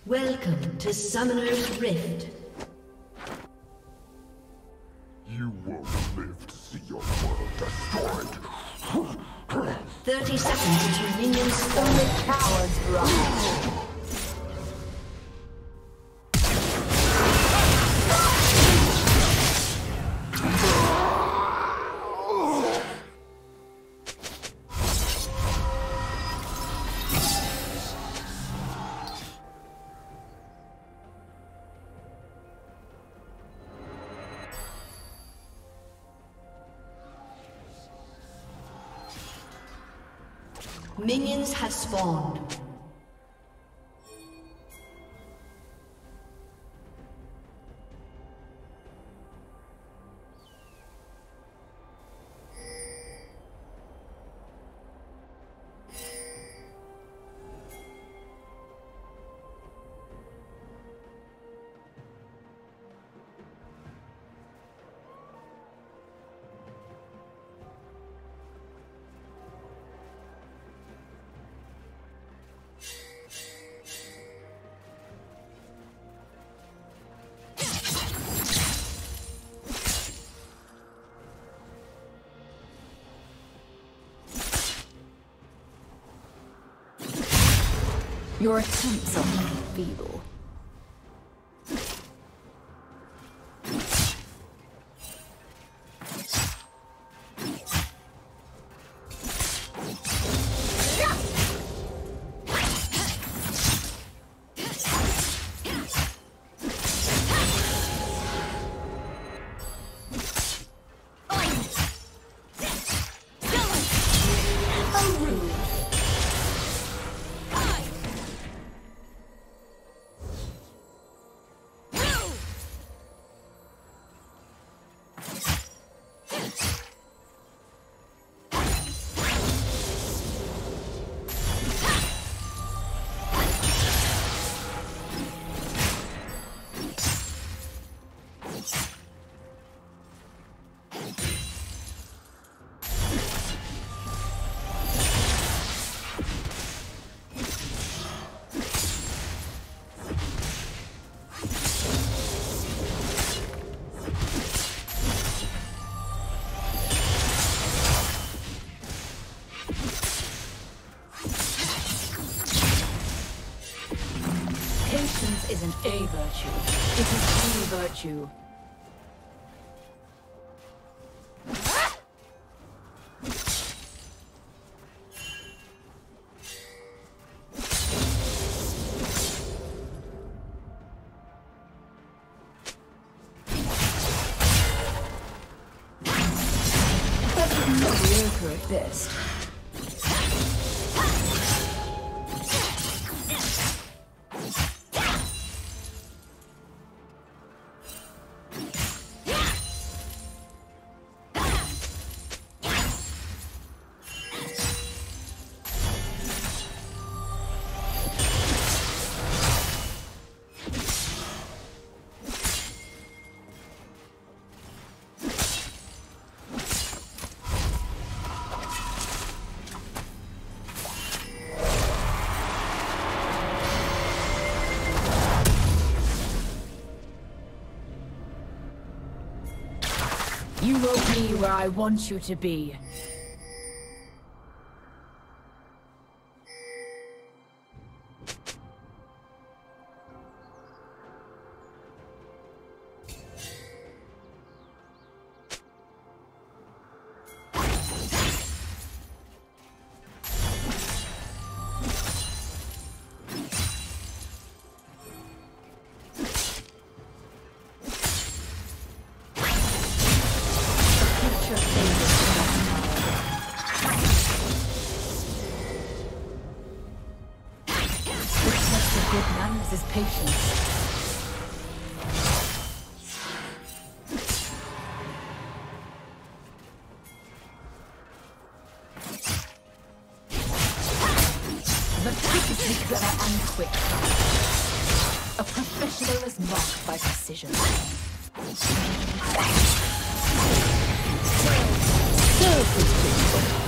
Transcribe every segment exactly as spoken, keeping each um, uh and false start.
Welcome to Summoner's Rift. You won't live to see your world destroyed. thirty seconds until minions spawn. Only cowards rise. Minions have spawned. Your attempts are feeble. Isn't a virtue, it is the virtue. Mediocre at best. You will be where I want you to be. His patience. The quick is clever and quick. A professional is marked by precision. So predictable.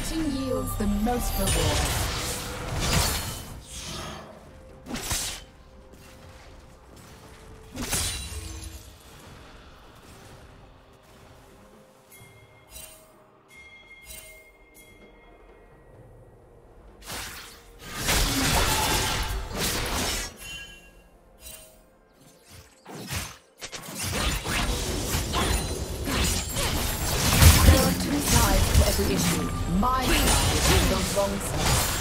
Fighting yields the most reward. Issue. My side is the wrong side.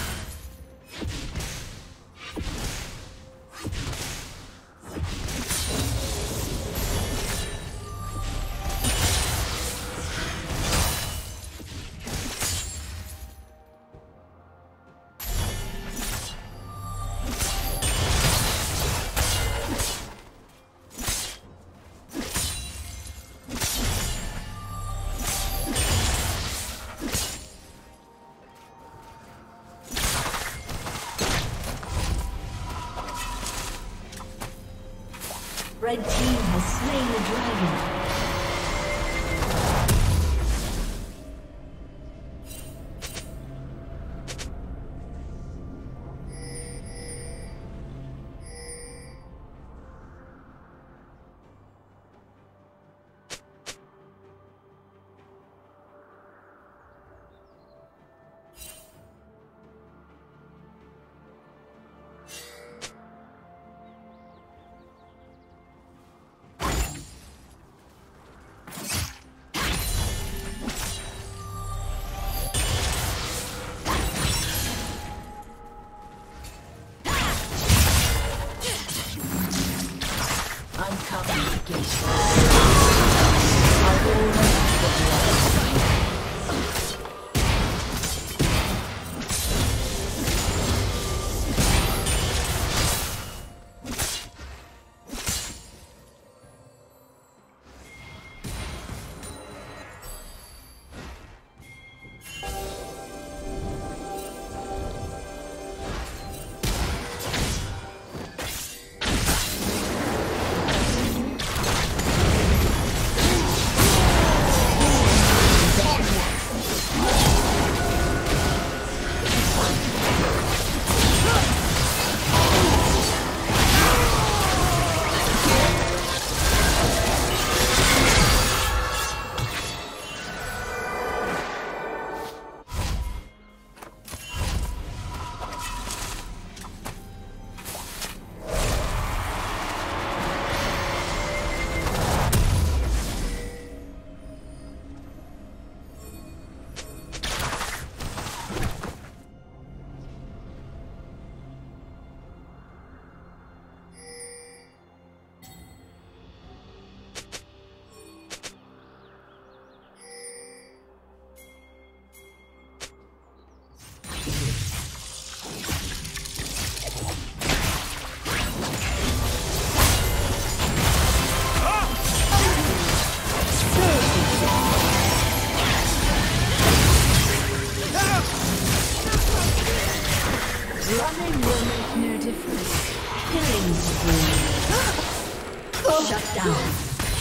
Red team has slain the dragon. I'm coming to get you. I will not the blood. Running will make no difference. Killing spree. Shut down.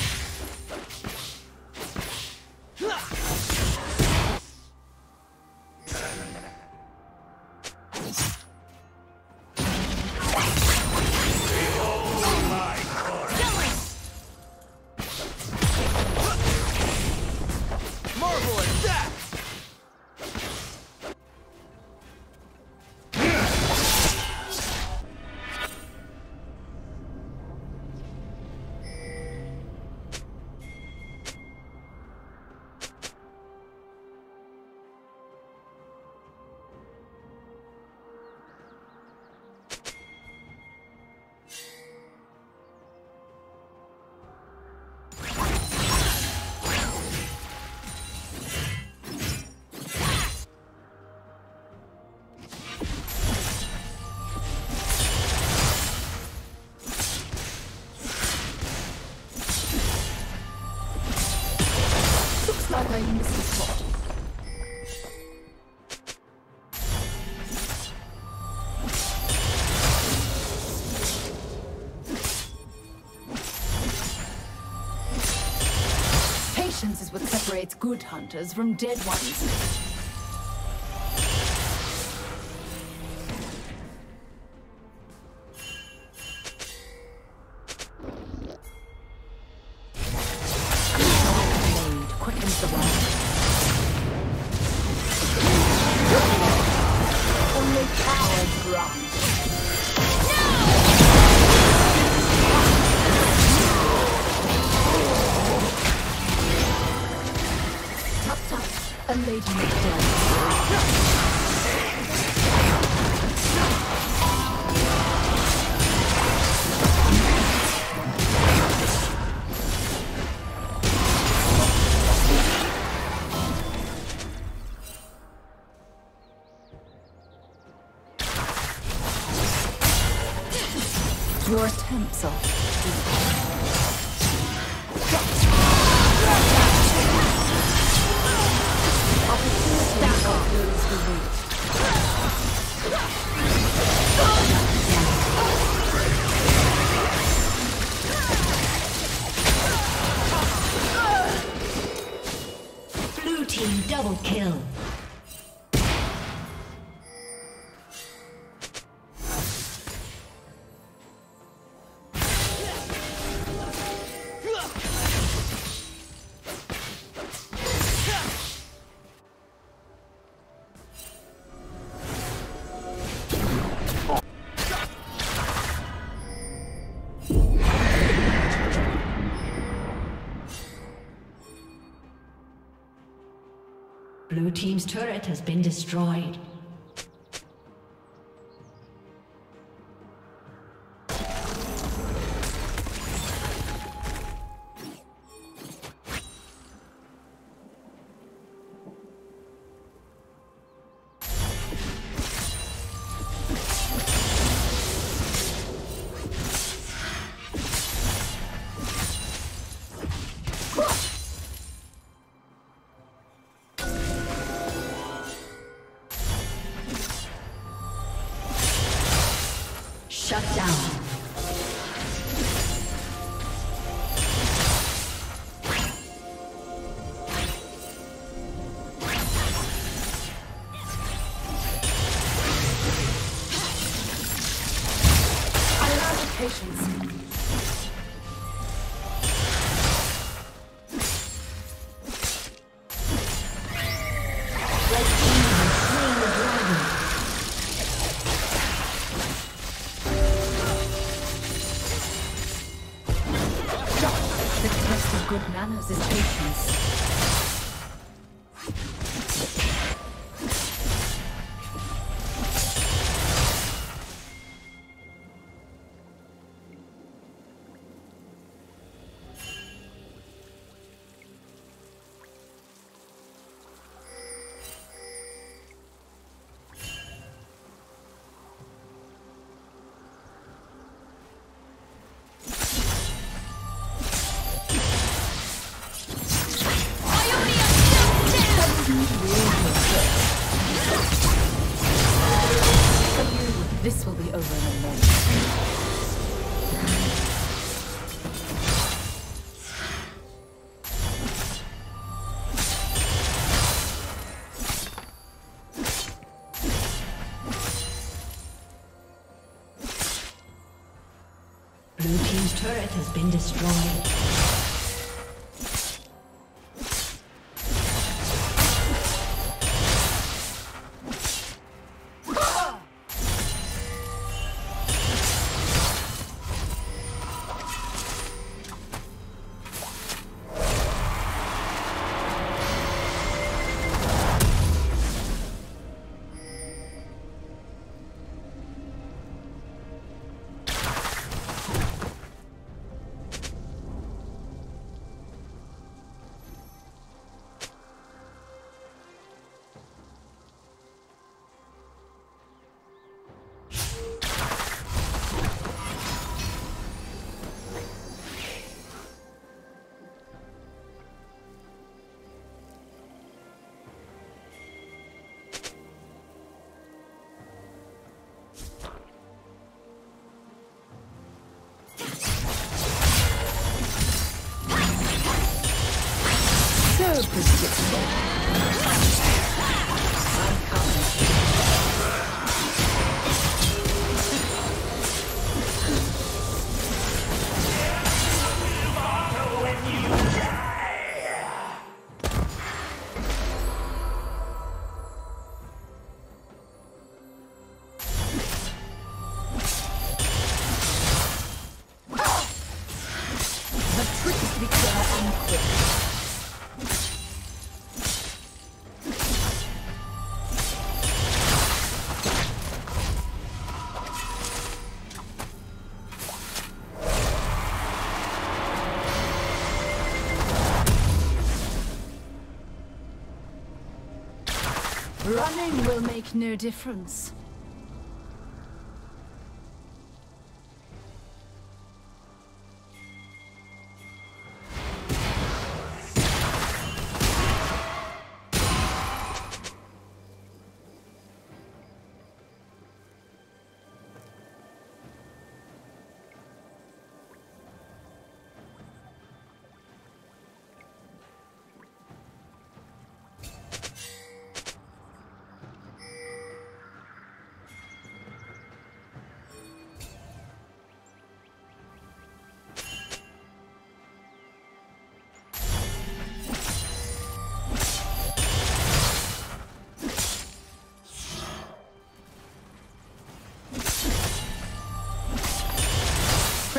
Like I missed the spot. Patience is what separates good hunters from dead ones. Your attempts are Opportunity of those who wait. Blue team double kill. Blue team's turret has been destroyed. Shut down. I love patience. Good manners is patience. This will be over in a moment. Blue team's turret has been destroyed. Running will make no difference.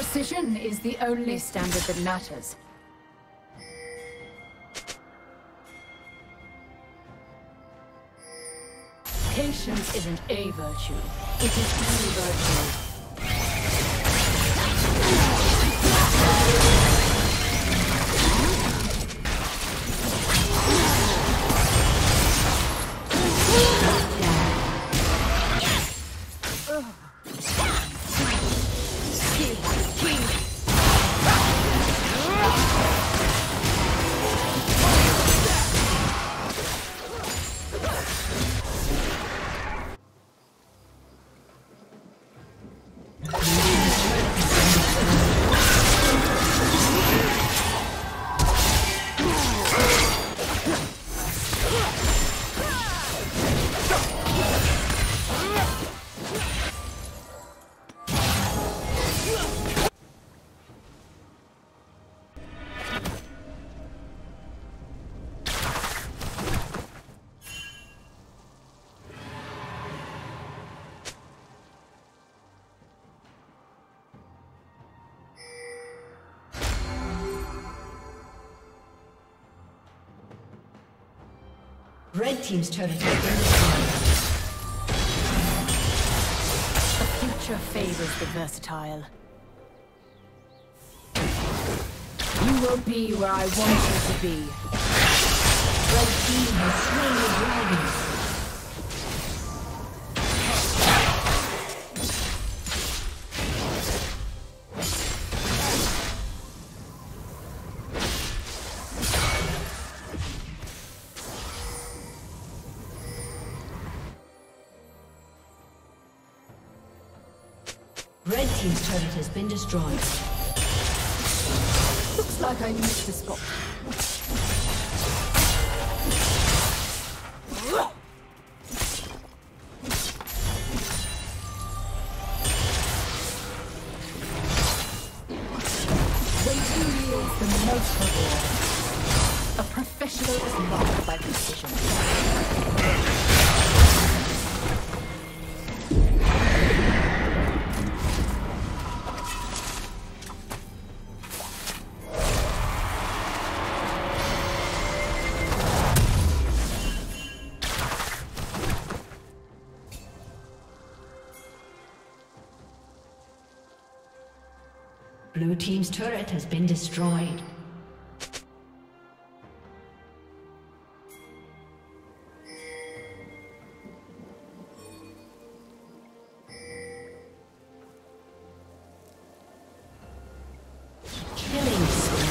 Precision is the only standard that matters. Patience isn't a virtue, it is the virtue. Red team's turret has been destroyed. The future favors the versatile. You will be where I want you to be. Red team has slain the dragon. Red team's turret has been destroyed. Looks like I missed the spot. Waiting yields the most reward. A professional is marked by precision. Blue team's turret has been destroyed. Killing spree.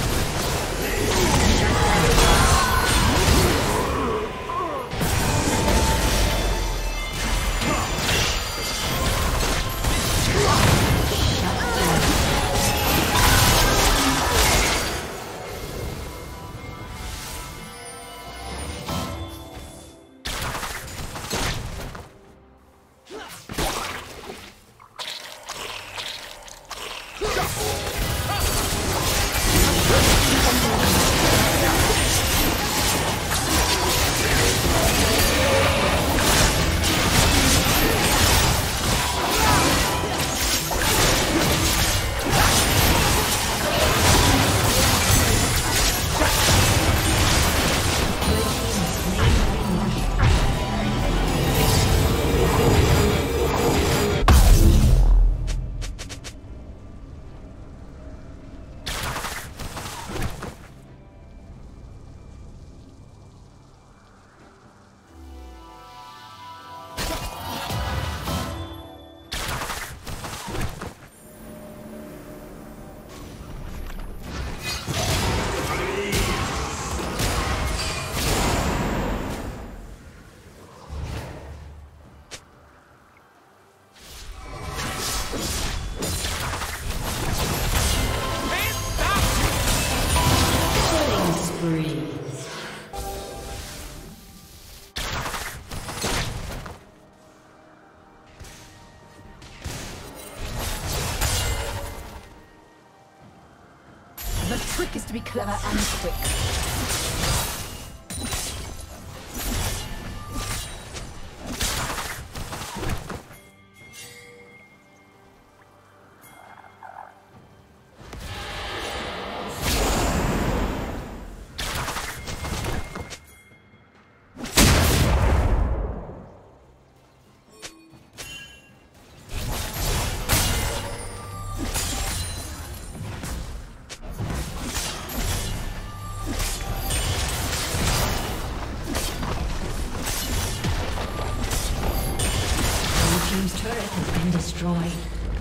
The trick is to be clever and quick. team's turret has been destroyed.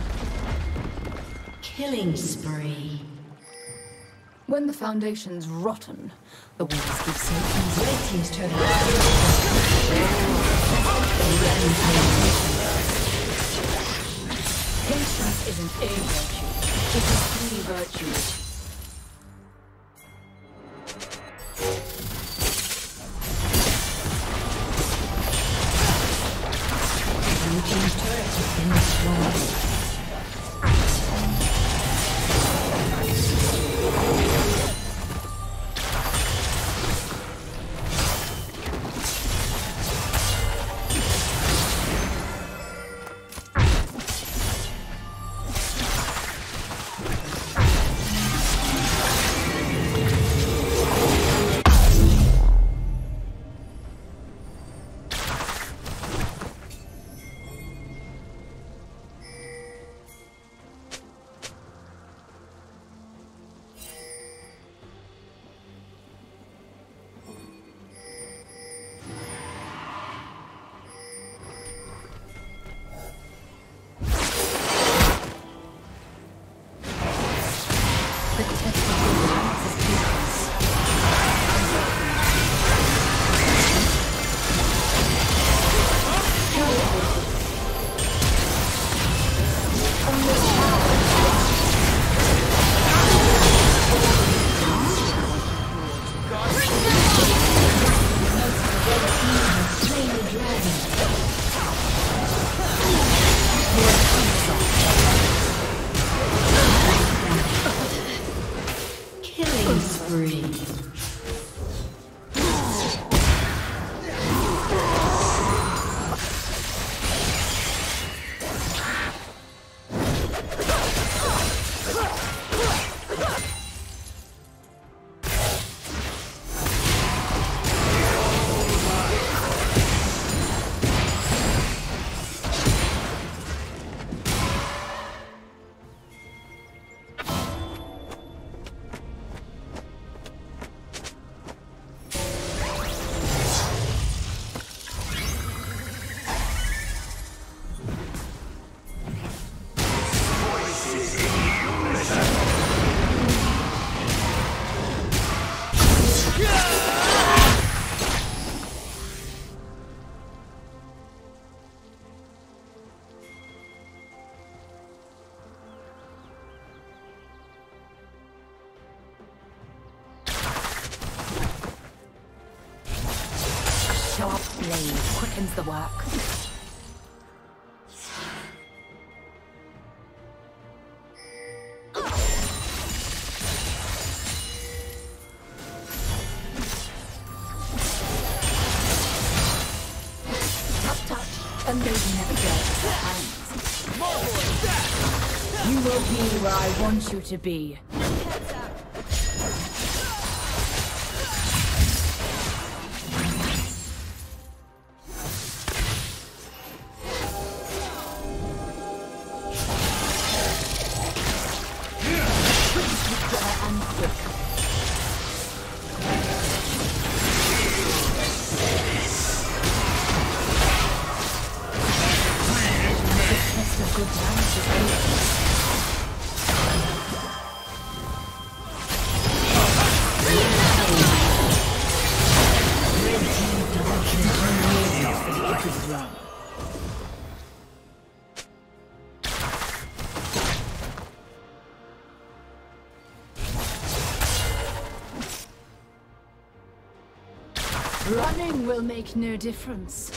Killing spree. When the foundation's rotten, the walls give so easy. Red team's turret has destroyed. Patience isn't a virtue, it is the virtue. Blue team's turret has been destroyed. Sharp blade quickens the work. Touch, touch, and those never get their hands. You will be where I want you to be. Running will make no difference.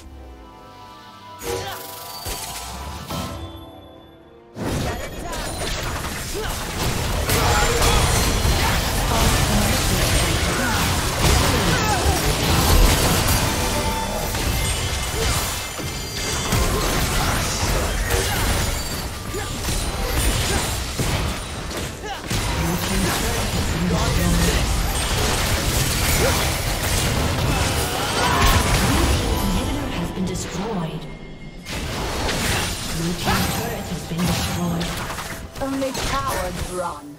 Only cowards run.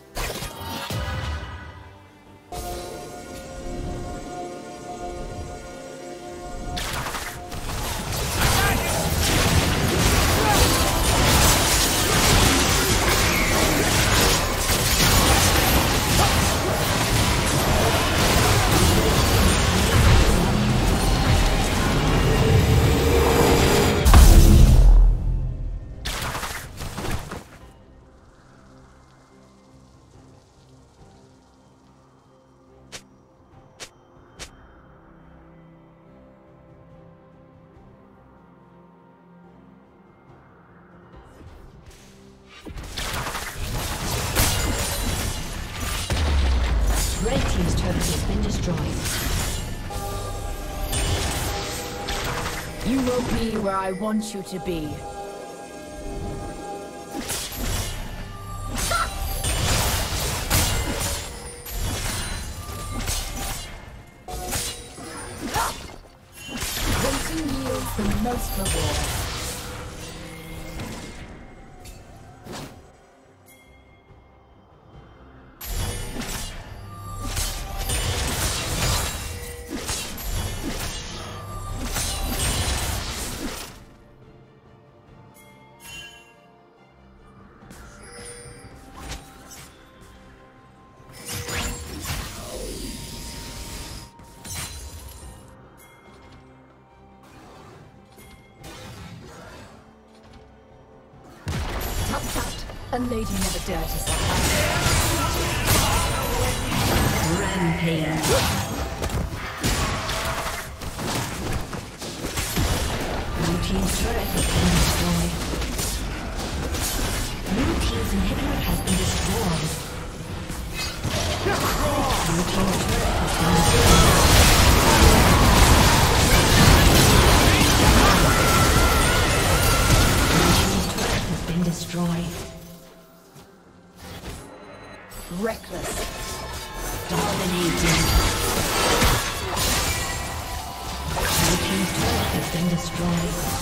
team's turret has been destroyed. You will be where I want you to be. Waiting yields the most reward. A lady never dared to stop. Rampage. Blue team's turret has been destroyed. Blue team's inhibitor has been destroyed. Blue team's turret has been destroyed. Destroyed. Reckless. Dominating. Blue team's turret has been destroyed.